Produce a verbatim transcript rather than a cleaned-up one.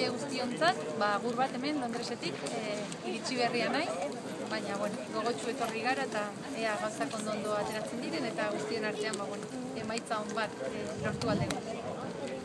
guztiontzat, ba, agur bat hemen Londresetik, e, iritsi berria naiz, baina, bueno, gogotsu etorri gara eta ea gauzak ondo ondo ateratzen diren eta guztien artean, ba, bueno, emaitza on bat e, lortu aldego.